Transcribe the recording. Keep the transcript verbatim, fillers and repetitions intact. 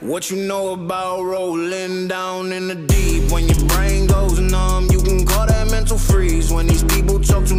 What you know about rolling down in the deep? When your brain goes numb, you can call that mental freeze. When these people talk